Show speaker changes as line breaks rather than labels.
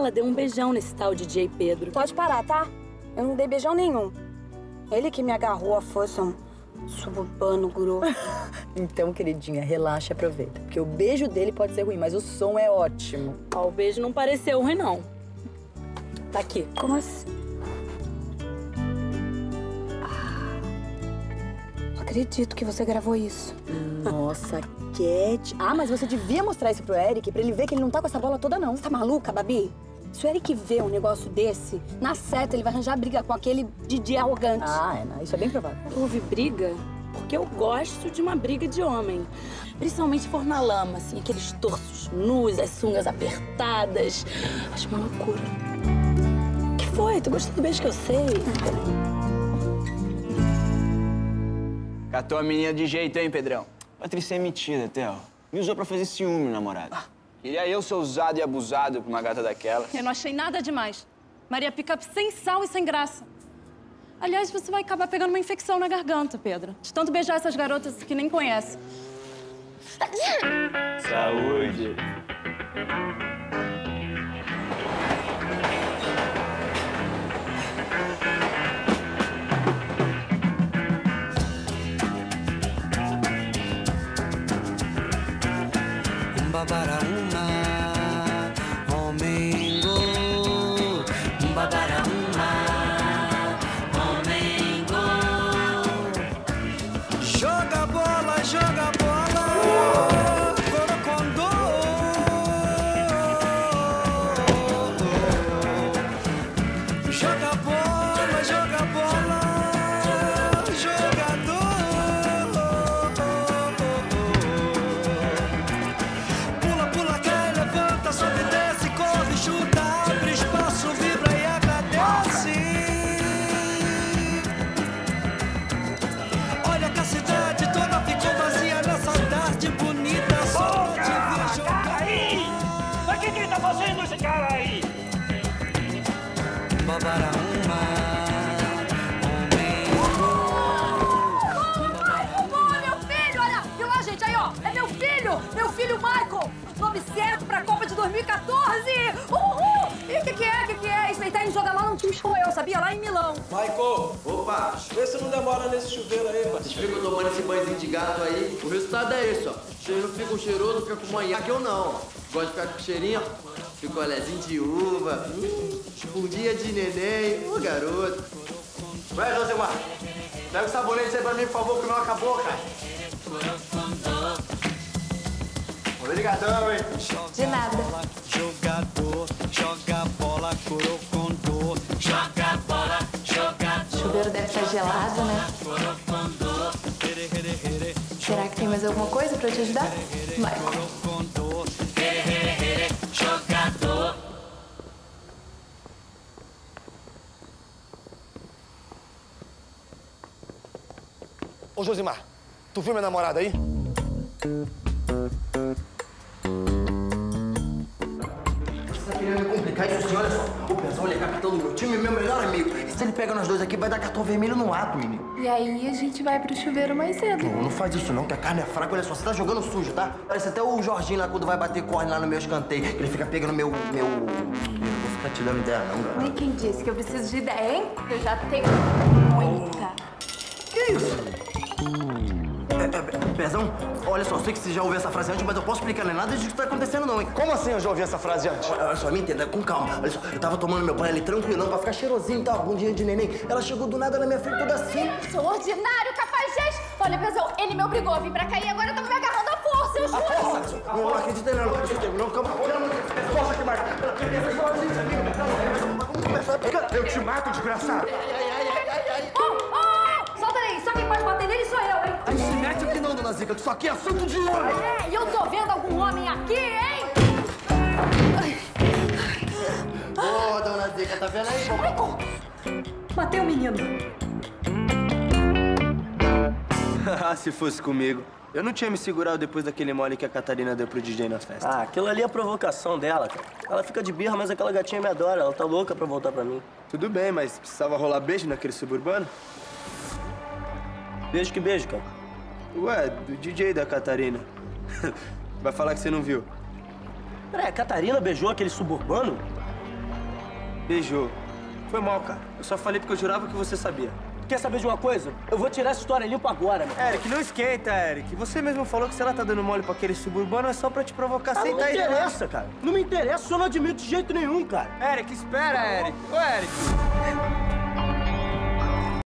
ela deu um beijão nesse tal DJ Pedro.
Pode parar, tá? Eu não dei beijão nenhum. Ele que me agarrou a força, um suburbano grosso.
Então, queridinha, relaxa e aproveita. Porque o beijo dele pode ser ruim, mas o som é ótimo.
Ó, o beijo não pareceu ruim, não. Tá aqui.
Como assim? Não acredito que você gravou isso.
Nossa, Cat. Ah, mas você devia mostrar isso pro Eric, pra ele ver que ele não tá com essa bola toda, não.
Você tá maluca, Babi? Se o Eric vê um negócio desse, na certa ele vai arranjar briga com aquele DJ arrogante.
Ah, isso é bem provável.
Houve briga porque eu gosto de uma briga de homem. Principalmente se for na lama, assim, aqueles torsos nus, as sungas apertadas. Acho uma loucura. O que foi? Tu gostou do beijo que eu sei?
Catou a menina de jeito, hein, Pedrão? Patrícia é metida, Theo. Me usou pra fazer ciúme, namorado. Queria eu ser usado e abusado por uma gata daquelas.
Eu não achei nada demais. Maria Picape sem sal e sem graça. Aliás, você vai acabar pegando uma infecção na garganta, Pedro. De tanto beijar essas garotas que nem conhece.
Saúde.
Joga bola, corocondô. Joga bola, jogador. Pula, pula, cai, levanta, sobe, desce, corre, chuta, abre espaço, vibra e agradece. Olha que a cidade toda ficou vazia nessa tarde bonita. Só te ver jogar.
Aí! Mas o que ele tá fazendo, esse cara aí?
Babaraúma,
Meu filho, olha! Viu lá, gente? Aí, ó! É meu filho! Meu filho, Michael! Nome certo pra Copa de 2014! Uhul! E o que é? Isso aí tá em jogar lá num time show eu, sabia? Lá em Milão.
Michael, opa, vê se não demora nesse chuveiro aí, mano.
Vocês ficam tomando esse banhozinho de gato aí, o resultado é esse, ó. Vocês não ficam cheiroso, fica com manhaque, eu não. Gosto de ficar com cheirinho, ó. Picolézinho de uva, um dia de neném, ô garoto.
Vai, Josemar, pega o sabonete aí pra mim, por favor, que não acabou, cara. Obrigadão, hein?
De nada.
Jogador, joga bola, corocondô. Joga bola, jogador.
O chuveiro deve estar gelado, né? Será que tem mais alguma coisa pra te ajudar? Michael.
Jogador.
Ô, Josimar, tu viu minha namorada aí?
Você tá querendo me complicar isso assim? Olha só, o Pezão, ele é capitão do meu time e meu melhor amigo. E se ele pega nós dois aqui, vai dar cartão vermelho no ato, menino.
E aí a gente vai pro chuveiro mais cedo.
Não faz isso não, que a carne é fraca. Olha só, você tá jogando sujo, tá? Parece até o Jorginho lá quando vai bater corne lá no meu escanteio. Que ele fica pegando meu... Eu não vou ficar te dando ideia não, galera.
Nem quem disse que eu preciso de ideia, hein? Eu já tenho muita.
Que isso? Pezão, olha só, eu sei que você já ouviu essa frase antes, mas eu posso explicar, não é nada disso que tá acontecendo não, hein?
Como assim eu já ouvi essa frase antes?
Olha só, me entenda, com calma. Olha só, eu tava tomando meu banho ali tranquilão pra ficar cheirosinho e tal, bundinha de neném. Ela chegou do nada na minha frente toda assim.
Sou ordinário, capaz. Olha, pessoal, ele me obrigou a vir pra cá e agora tá me agarrando à força, eu juro.
Não acredita não, não acredita não. Calma,
Posso aqui, Marca?
vamos conversar.
Eu te mato, desgraçado.
Solta aí, só quem pode bater nele sou eu, hein?
Não se mete aqui não, dona Zica, que isso aqui é assunto de homem.
É, e eu tô vendo algum homem aqui, hein?
Ô, dona Zica, tá vendo aí?
Michael! Matei o menino.
Se fosse comigo. Eu não tinha me segurado depois daquele mole que a Catarina deu pro DJ na festa. Ah, aquilo ali é a provocação dela, cara. Ela fica de birra, mas aquela gatinha me adora. Ela tá louca pra voltar pra mim. Tudo bem, mas precisava rolar beijo naquele suburbano? Beijo que beijo, cara. Ué, do DJ da Catarina. Vai falar que você não viu. Peraí, a Catarina beijou aquele suburbano? Beijou. Foi mal, cara. Eu só falei porque eu jurava que você sabia. Quer saber de uma coisa? Eu vou tirar essa história limpa agora, meu. Eric, não esquenta, Eric. Você mesmo falou que se ela tá dando mole pra aquele suburbano é só pra te provocar. Senta aí. Não me interessa, cara. Não me interessa, eu não admito de jeito nenhum, cara. Eric, espera, Eric. Ô, Eric.